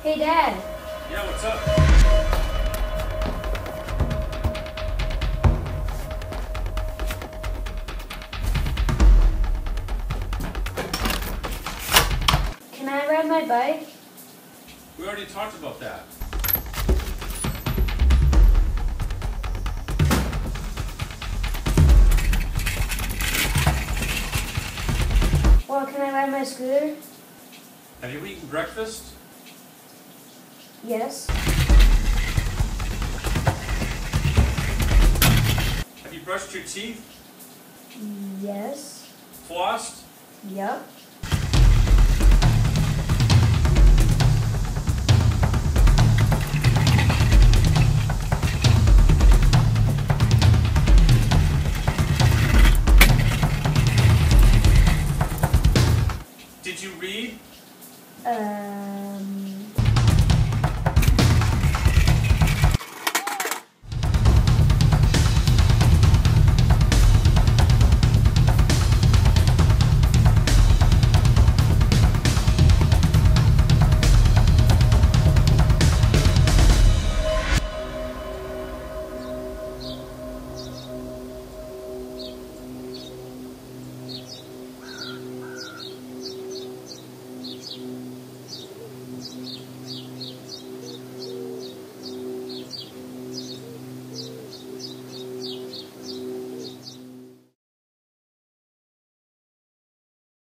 Hey, Dad. Yeah, what's up? Can I ride my bike? We already talked about that. Well, can I ride my scooter? Have you eaten breakfast? Yes. Have you brushed your teeth? Yes. Flossed? Yup.